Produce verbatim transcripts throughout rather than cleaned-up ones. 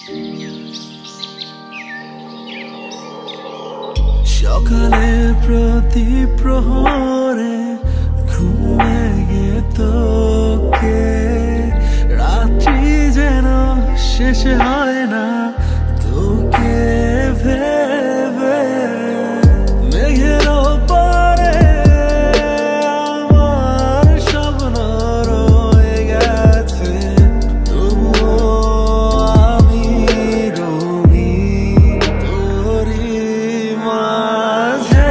সকালে প্রতি প্রহরে ঘুম ভেঙে তোকে রাত্রি যেন শেষ হয় না তোকে ভেবে মেঘের ওপরে আমার স্বপ্ন রয়ে গেছে তবুও আমি রঙিন তোরই মাঝে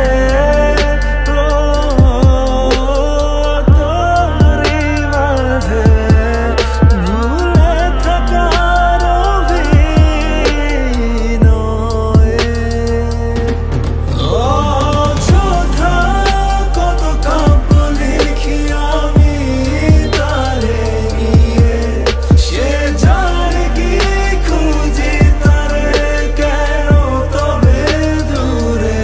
তোরই মাঝে ভুলে থাকার অভিনয়ে অযথা কত কাব্য লিখি আমি তারে নিয়ে সে জানে কি খুঁজি তারে কেন তবে দূরে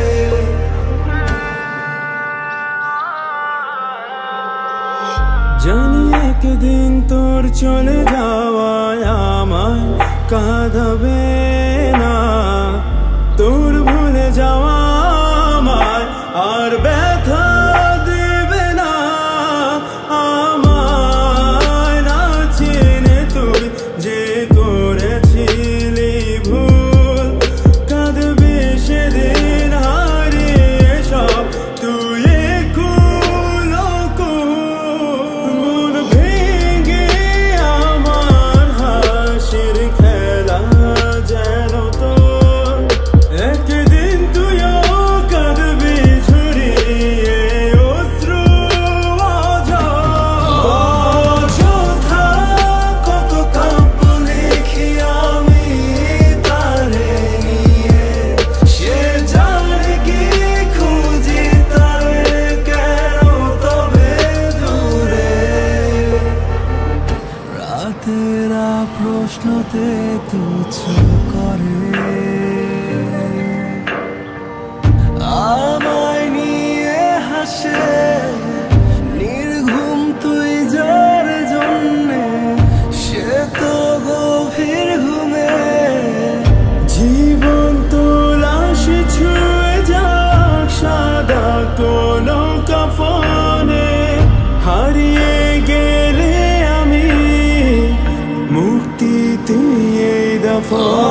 জানি একদিন তোর চলে যাওয়ায় আমায় কাঁদাবে না তোর ভুলে যাওয়া আমায় আর ব্যথা দেবে না আমায় না চিনে তুই যে করেছিলি ভুল কাঁদবি সেদিন হারিয়ে সব তুই কুল মন ভেঙে আমার হাসির খেলা যেন তোর একদিন তুইও কাঁদবি ঝরিয়ে অশ্রু অযথা কত কাব্য লিখি আমি তারে নিয়ে সে জানে কি খুঁজি তারে কেন তবে দূরে রাতেরা প্রশ্নতে তুচ্ছ করে আমায় নিয়ে হাসে নির্ঘুম তুই যার জন্যে সে তো গভীর ঘুমে জীবন তো লাশ ছুঁয়ে যাক সাদা কোনো কাফনে হারিয়ে গেলে আমি মুক্তি তুই এই দফা